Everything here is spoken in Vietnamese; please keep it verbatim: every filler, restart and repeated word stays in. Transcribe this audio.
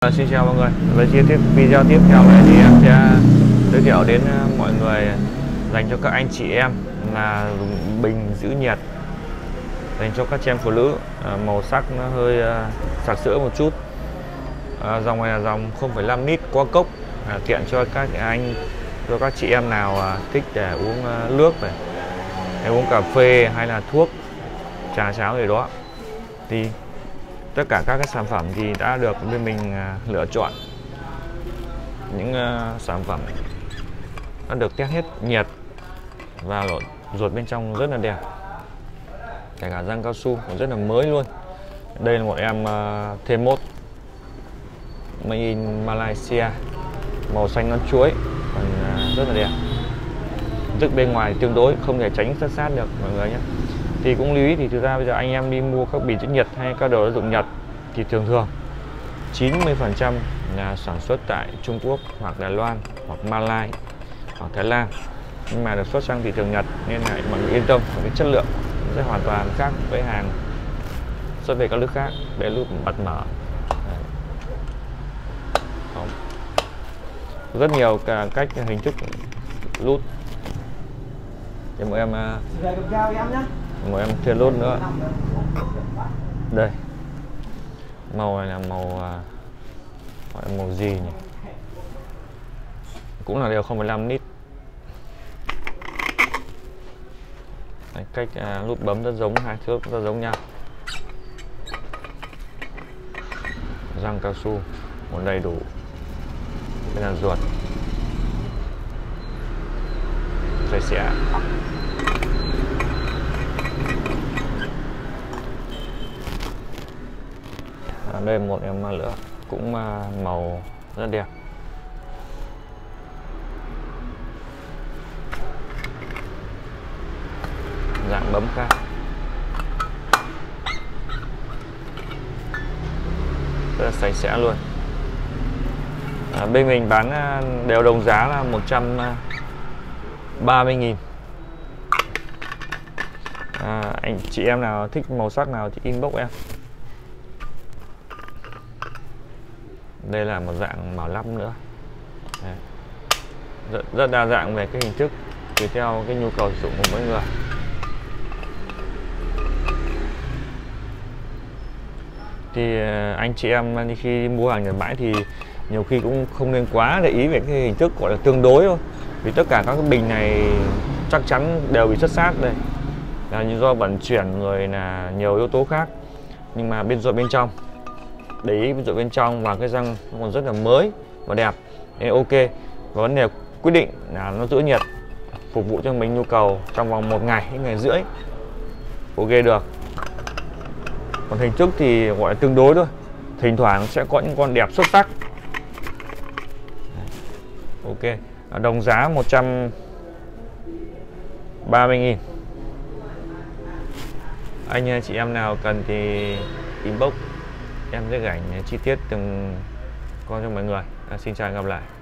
À, xin chào mọi người. Với chi tiết video tiếp theo này thì em sẽ giới thiệu đến mọi người dành cho các anh chị em là dùng bình giữ nhiệt dành cho các chị em phụ nữ. À, màu sắc nó hơi uh, sặc sỡ một chút. À, dòng này là dòng không phẩy năm lít có cốc, à, tiện cho các anh cho các chị em nào uh, thích để uống uh, nước này, hay uống cà phê hay là thuốc trà cháo gì đó. Thì tất cả các cái sản phẩm thì đã được bên mình uh, lựa chọn những uh, sản phẩm đã được test hết nhiệt và ruột bên trong rất là đẹp, kể cả răng cao su cũng rất là mới luôn. Đây là một em uh, T một made in Malaysia, màu xanh non chuối, còn uh, rất là đẹp. Tức bên ngoài tương đối không thể tránh sát sát được mọi người nhé. Thì cũng lưu ý thì thực ra bây giờ anh em đi mua các bình giữ nhiệt hay các đồ dụng nhiệt thì thường thường chín mươi phần trăm là sản xuất tại Trung Quốc hoặc Đài Loan hoặc Malai hoặc Thái Lan, nhưng mà được xuất sang thị trường Nhật nên là mọi người yên tâm về cái chất lượng sẽ hoàn toàn khác với hàng xuất về các nước khác. Để lúc bật mở rất nhiều cả cách hình thức nút để mọi em một em thêm nút nữa. Đây màu này là màu gọi là màu gì nhỉ, cũng là đều không phẩy năm lít. Đấy, cách à, nút bấm rất giống, hai thước rất giống nhau. Răng cao su một đầy đủ. Đây là ruột sạch sẽ. À, đây một em nữa cũng màu rất đẹp. Dạng bấm khác. Rất là sạch sẽ luôn. À, bên mình bán đều đồng giá là một trăm ba mươi nghìn. À, anh chị em nào thích màu sắc nào thì inbox em. Đây là một dạng màu lắp nữa. Rất, rất đa dạng về cái hình thức tùy theo cái nhu cầu sử dụng của mỗi người. Thì anh chị em khi mua hàng Nhật bãi thì nhiều khi cũng không nên quá để ý về cái hình thức gọi là tương đối thôi, vì tất cả các cái bình này chắc chắn đều bị xất sát đây là do vận chuyển rồi là nhiều yếu tố khác. Nhưng mà bên ruột bên trong, để ý bên ruột bên trong và cái răng nó còn rất là mới và đẹp nên ok. Và vấn đề quyết định là nó giữ nhiệt phục vụ cho mình nhu cầu trong vòng một ngày đến ngày rưỡi, ok được. Còn hình thức thì gọi là tương đối thôi, thỉnh thoảng sẽ có những con đẹp xuất sắc. Ok, đồng giá một trăm ba mươi nghìn. Anh chị em nào cần thì inbox, em sẽ gửi chi tiết từng con cho mọi người. À, xin chào và gặp lại.